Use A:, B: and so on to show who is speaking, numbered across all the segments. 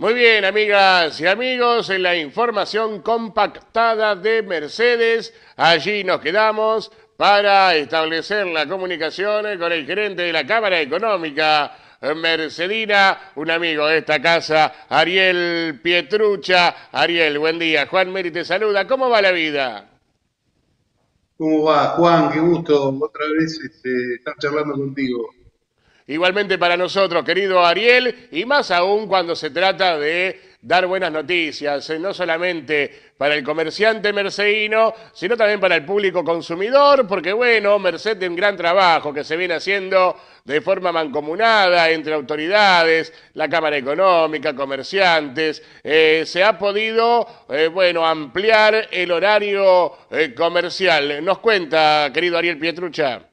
A: Muy bien, amigas y amigos, en la información compactada de Mercedes, allí nos quedamos para establecer la comunicación con el gerente de la Cámara Económica Mercedina, un amigo de esta casa, Ariel Pietrucha. Ariel, buen día. Juan Meri te saluda. ¿Cómo va la vida?
B: ¿Cómo va, Juan? Qué gusto otra vez estar charlando contigo.
A: Igualmente para nosotros, querido Ariel, y más aún cuando se trata de dar buenas noticias, no solamente para el comerciante mercedino, sino también para el público consumidor, porque bueno, Merced tiene un gran trabajo que se viene haciendo de forma mancomunada entre autoridades, la Cámara Económica, comerciantes, se ha podido, bueno, ampliar el horario comercial. Nos cuenta, querido Ariel Pietrucha.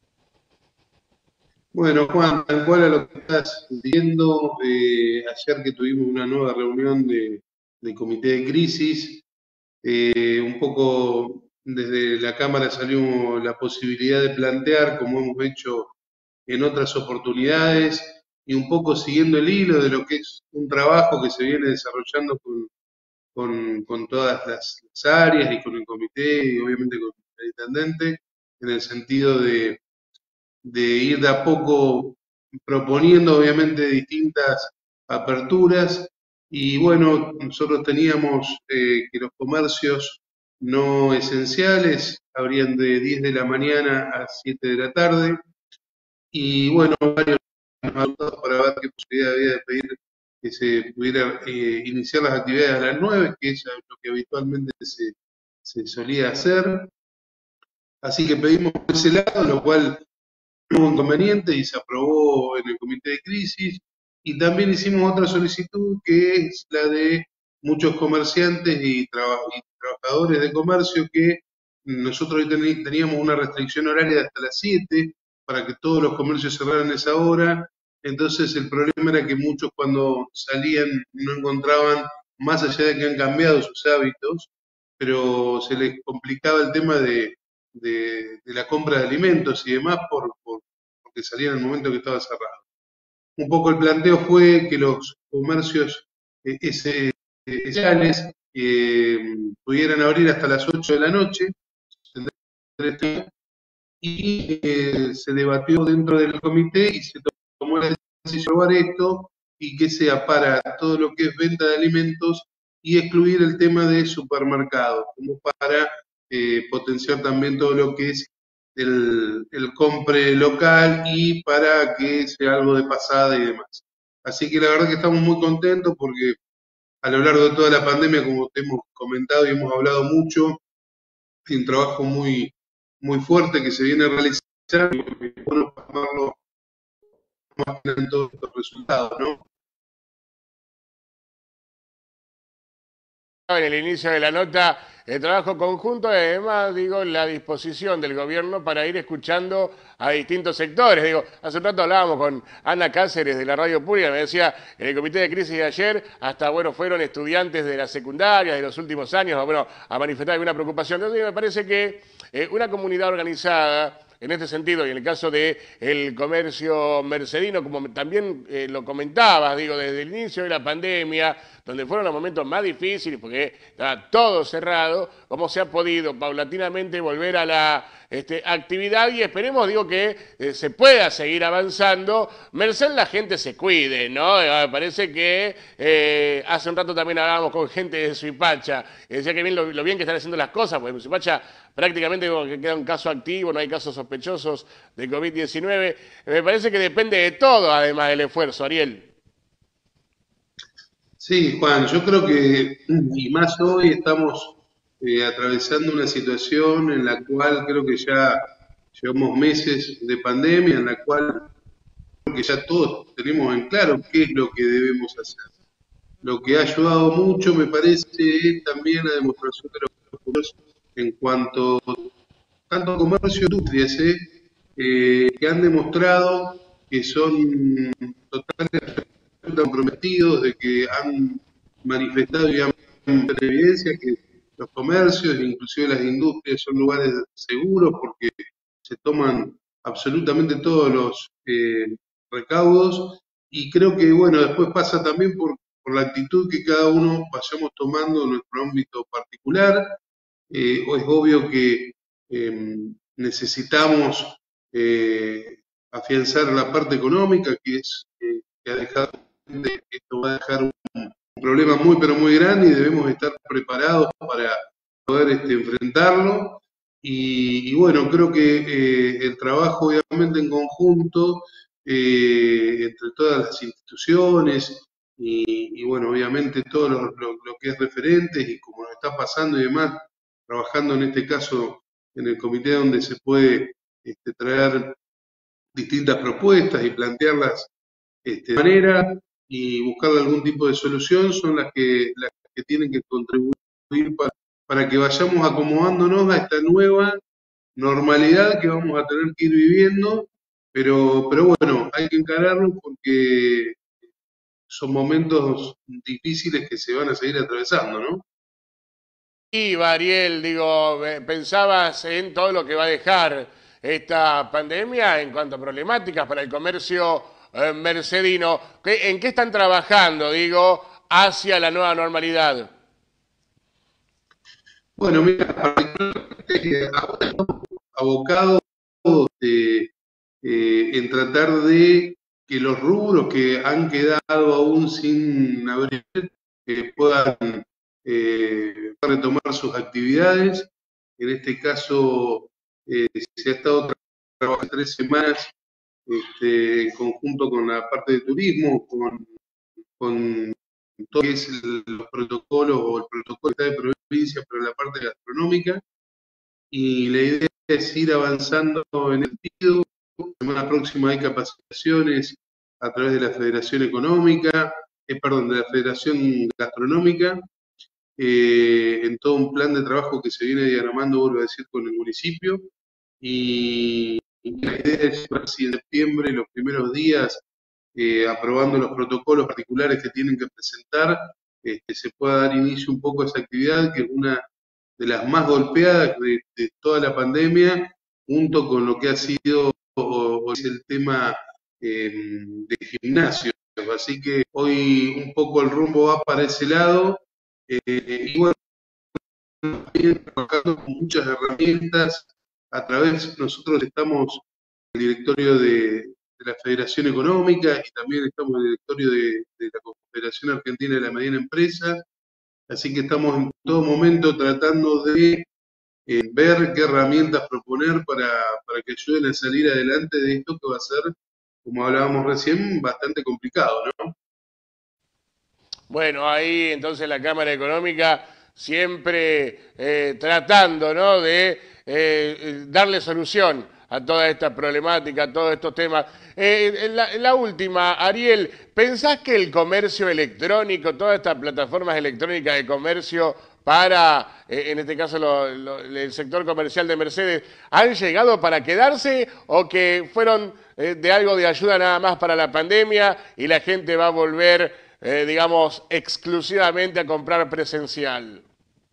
B: Bueno, Juan, tal cual a lo que estás viendo, ayer que tuvimos una nueva reunión de comité de crisis, un poco desde la Cámara salió la posibilidad de plantear, como hemos hecho en otras oportunidades, y un poco siguiendo el hilo de lo que es un trabajo que se viene desarrollando con todas las áreas y con el comité y obviamente con el intendente, en el sentido de ir de a poco proponiendo obviamente distintas aperturas y bueno, nosotros teníamos que los comercios no esenciales abrían de 10 de la mañana a 7 de la tarde y bueno, para ver qué posibilidad había de pedir que se pudiera iniciar las actividades a las 9, que es lo que habitualmente se solía hacer. Así que pedimos por ese lado, lo cual no hubo inconveniente y se aprobó en el comité de crisis. Y también hicimos otra solicitud que es la de muchos comerciantes y trabajadores de comercio que nosotros hoy teníamos una restricción horaria de hasta las 7 para que todos los comercios cerraran a esa hora. Entonces el problema era que muchos cuando salían no encontraban, más allá de que han cambiado sus hábitos, pero se les complicaba el tema de la compra de alimentos y demás porque salía en el momento que estaba cerrado. Un poco el planteo fue que los comercios esenciales pudieran abrir hasta las 8 de la noche y se debatió dentro del comité y se tomó la decisión de llevar esto y que sea para todo lo que es venta de alimentos y excluir el tema de supermercados, como para potenciar también todo lo que es el compre local y para que sea algo de pasada y demás. Así que la verdad que estamos muy contentos porque a lo largo de toda la pandemia, como te hemos comentado y hemos hablado mucho, hay un trabajo muy fuerte que se viene realizando y es bueno plasmarlo más en todos estos resultados, ¿no?
A: En el inicio de la nota, el trabajo conjunto y además, digo, la disposición del gobierno para ir escuchando a distintos sectores. Digo, hace un rato hablábamos con Ana Cáceres de la radio pública, me decía, en el comité de crisis de ayer, hasta, bueno, fueron estudiantes de la secundaria de los últimos años, bueno, a manifestar alguna preocupación. Entonces, me parece que una comunidad organizada, en este sentido, y en el caso del comercio mercedino, como también lo comentabas, digo, desde el inicio de la pandemia, donde fueron los momentos más difíciles, porque estaba todo cerrado, cómo se ha podido paulatinamente volver a la actividad y esperemos, digo, que se pueda seguir avanzando, merced la gente se cuide, ¿no? Parece que hace un rato también hablábamos con gente de Suipacha, y decía que bien lo bien que están haciendo las cosas, porque en Suipacha prácticamente como que queda un caso activo, no hay casos sospechosos de COVID-19. Me parece que depende de todo, además del esfuerzo, Ariel.
B: Sí, Juan, yo creo que, y más hoy, estamos atravesando una situación en la cual creo que ya llevamos meses de pandemia, en la cual creo que ya todos tenemos en claro qué es lo que debemos hacer. Lo que ha ayudado mucho, me parece, es también la demostración de los comercios en cuanto tanto comercio y industrias, que han demostrado que son totalmente comprometidos, de que han manifestado y han puesto en evidencia que los comercios, inclusive las industrias, son lugares seguros porque se toman absolutamente todos los recaudos y creo que, bueno, después pasa también por la actitud que cada uno vayamos tomando en nuestro ámbito particular. Es obvio que necesitamos afianzar la parte económica, que ha dejado, que esto va a dejar un problema muy, pero muy grande y debemos estar preparados para poder enfrentarlo. Y bueno, creo que el trabajo obviamente en conjunto entre todas las instituciones y bueno, obviamente todo lo que es referentes y como nos está pasando y demás, trabajando en este caso en el comité donde se puede traer distintas propuestas y plantearlas de manera y buscar algún tipo de solución son las que tienen que contribuir para que vayamos acomodándonos a esta nueva normalidad que vamos a tener que ir viviendo, pero bueno, hay que encararlo porque son momentos difíciles que se van a seguir atravesando, ¿no?
A: Y Ariel, digo, ¿pensabas en todo lo que va a dejar esta pandemia en cuanto a problemáticas para el comercio mercedino? ¿En qué están trabajando, digo, hacia la nueva normalidad?
B: Bueno, mira, particularmente ahora estamos abocados en tratar de que los rubros que han quedado aún sin abrir puedan retomar sus actividades. En este caso, se ha estado trabajando 3 semanas en conjunto con la parte de turismo, con todo lo que es los protocolos o el protocolo que está de provincia para la parte gastronómica. Y la idea es ir avanzando en el sentido. La semana próxima hay capacitaciones a través de la Federación Económica, perdón, de la Federación Gastronómica, en todo un plan de trabajo que se viene diagramando, vuelvo a decir, con el municipio. Y la idea es ver si en septiembre, los primeros días, aprobando los protocolos particulares que tienen que presentar, se pueda dar inicio un poco a esa actividad, que es una de las más golpeadas de toda la pandemia, junto con lo que ha sido o es el tema de gimnasio. Así que hoy un poco el rumbo va para ese lado. Y bueno, también trabajando con muchas herramientas. A través, nosotros estamos en el directorio de la Federación Económica y también estamos en el directorio de la Confederación Argentina de la Mediana Empresa. Así que estamos en todo momento tratando de ver qué herramientas proponer para que ayuden a salir adelante de esto que va a ser, como hablábamos recién, bastante complicado, ¿no?
A: Bueno, ahí entonces la Cámara Económica siempre tratando, ¿no?, de darle solución a toda esta problemática, a todos estos temas. La última, Ariel, ¿pensás que el comercio electrónico, todas estas plataformas electrónicas de comercio para, en este caso, el sector comercial de Mercedes, han llegado para quedarse o que fueron de algo de ayuda nada más para la pandemia y la gente va a volver, digamos, exclusivamente a comprar presencial?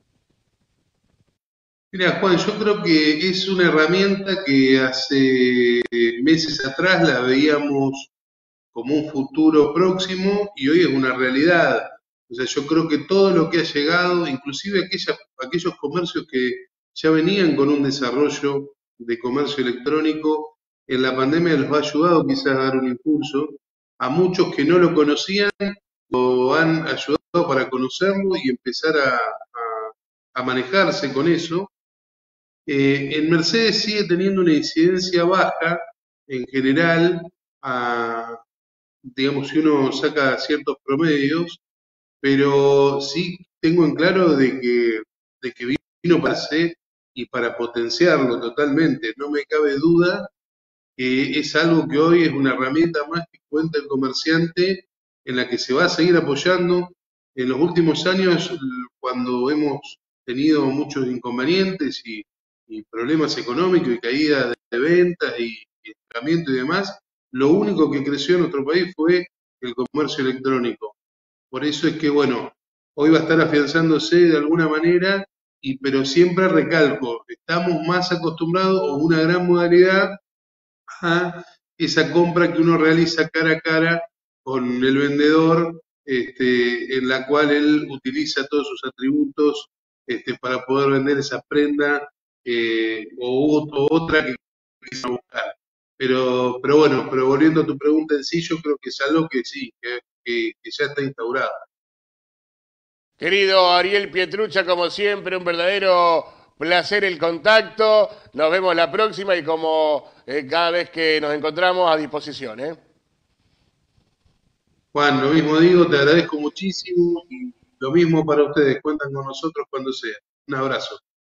B: Mira, Juan, yo creo que es una herramienta que hace meses atrás la veíamos como un futuro próximo y hoy es una realidad. O sea, yo creo que todo lo que ha llegado, inclusive aquellos comercios que ya venían con un desarrollo de comercio electrónico, en la pandemia les ha ayudado quizás a dar un impulso. A muchos que no lo conocían, lo han ayudado para conocerlo y empezar a manejarse con eso. En Mercedes sigue teniendo una incidencia baja en general, a, digamos, si uno saca ciertos promedios, pero sí tengo en claro de que vino para ser y para potenciarlo totalmente. No me cabe duda que es algo que hoy es una herramienta más que cuenta el comerciante en la que se va a seguir apoyando. En los últimos años, cuando hemos tenido muchos inconvenientes y problemas económicos y caída de ventas y estancamiento y demás, lo único que creció en nuestro país fue el comercio electrónico. Por eso es que, bueno, hoy va a estar afianzándose de alguna manera, pero siempre recalco, estamos más acostumbrados a una gran modalidad a esa compra que uno realiza cara a cara con el vendedor, en la cual él utiliza todos sus atributos para poder vender esa prenda o otra que quiera buscar. Pero bueno, pero volviendo a tu pregunta en sí, yo creo que es algo que sí, que ya está instaurado.
A: Querido Ariel Pietrucha, como siempre, un verdadero placer el contacto. Nos vemos la próxima y como cada vez que nos encontramos a disposición, ¿eh?
B: Juan, lo mismo digo, te agradezco muchísimo y lo mismo para ustedes, cuentan con nosotros cuando sea. Un abrazo.